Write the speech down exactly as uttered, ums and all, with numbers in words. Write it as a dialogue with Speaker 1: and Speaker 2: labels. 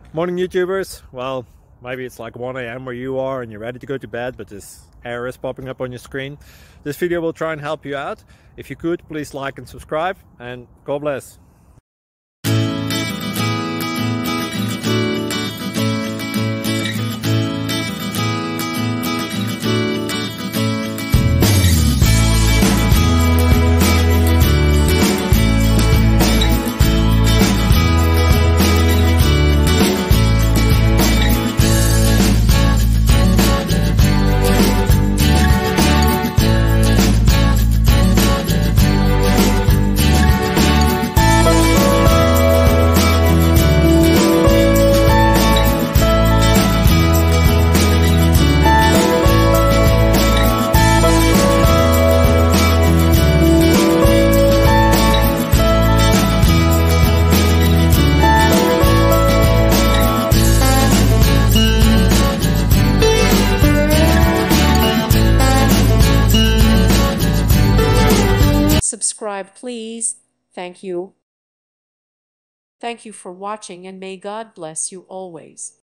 Speaker 1: Morning YouTubers. Well, maybe it's like one A M where you are and you're ready to go to bed, but this error is popping up on your screen. This video will try and help you out. If you could, please like and subscribe, and God bless.
Speaker 2: Subscribe, please. Thank you. Thank you for watching, and may God bless you always.